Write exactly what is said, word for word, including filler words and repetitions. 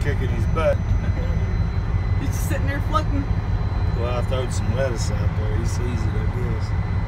kicking his butt. He's just sitting there floating. Well, I throwed some lettuce out there. He sees it, I guess.